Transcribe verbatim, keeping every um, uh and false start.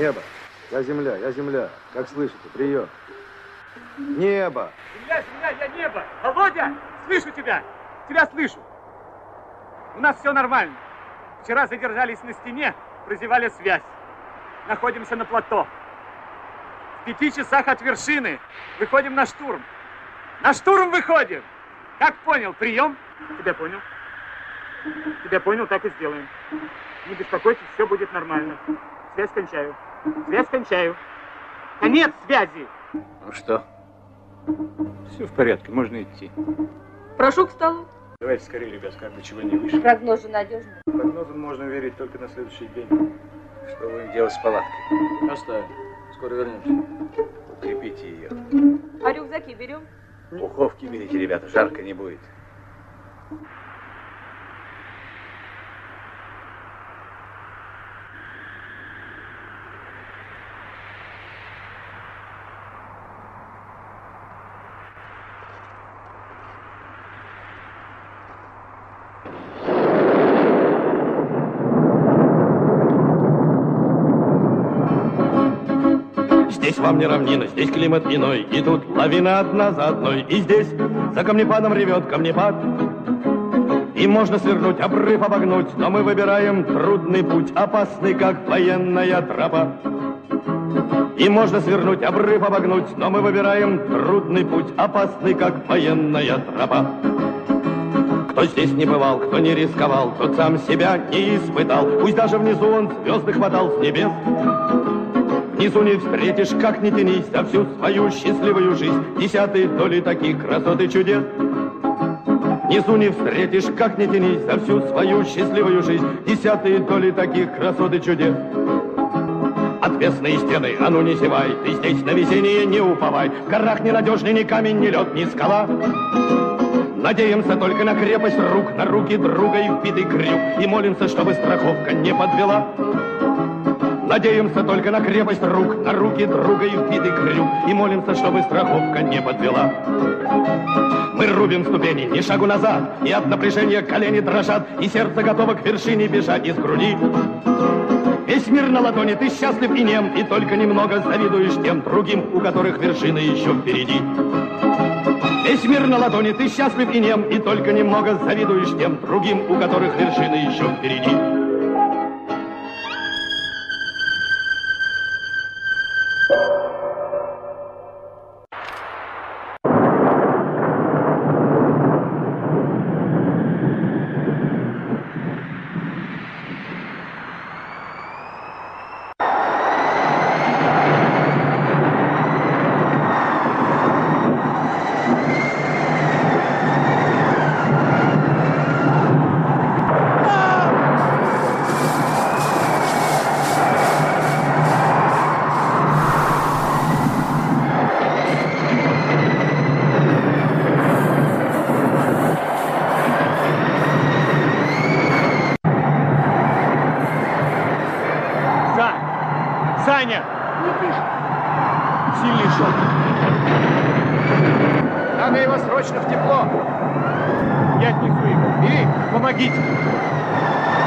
Небо. Я земля, я земля. Как слышите? Прием. Небо. Земля, земля, я небо. Володя, слышу тебя. Тебя слышу. У нас все нормально. Вчера задержались на стене, прозевали связь. Находимся на плато. В пяти часах от вершины выходим на штурм. На штурм выходим. Как понял? Прием? Тебя понял. Тебя понял, так и сделаем. Не беспокойтесь, все будет нормально. Связь кончаю. Связь кончаю. Конец связи. Ну что? Все в порядке, можно идти. Прошу к столу. Давайте скорее, ребят, как бы чего не вышло. Прогноз же надежный. Прогнозам можно верить только на следующий день. Что будем делать с палаткой? Оставим. Скоро вернемся. Укрепите ее. А рюкзаки берем? Пуховки берите, ребята, жарко не будет. Здесь вам не равнина, здесь климат иной, и тут лавина одна за одной, и здесь за камнепадом ревет камнепад. И можно свернуть, обрыв обогнуть, но мы выбираем трудный путь, опасный, как военная тропа. И можно свернуть, обрыв обогнуть, но мы выбираем трудный путь, опасный, как военная тропа. Кто здесь не бывал, кто не рисковал, тот сам себя не испытал, пусть даже внизу он звезды хватал с небес. Внизу не встретишь, как ни тянись, за всю свою счастливую жизнь десятой доли таких красот и чудес. Внизу не встретишь, как ни тянись, за всю свою счастливую жизнь десятые доли таких красот и чудес. Отвесные стены, а ну не зевай, ты здесь на везение не уповай, в горах ненадежный ни камень, ни лед, ни скала. Надеемся только на крепость рук, на руки друга и вбитый крюк, и молимся, чтобы страховка не подвела. Надеемся только на крепость рук, на руки друга и вбитый крюк, и молимся, чтобы страховка не подвела. Мы рубим ступени, ни шагу назад, и от напряжения колени дрожат, и сердце готово к вершине бежать из груди. Весь мир на ладони, ты счастлив и нем, и только немного завидуешь тем другим, у которых вершина еще впереди. Весь мир на ладони, ты счастлив и нем, и только немного завидуешь тем другим, у которых вершина еще впереди. Саня! Не дышит. Сильный шок. Надо его срочно в тепло. Я отнесу его. Бери, помогите.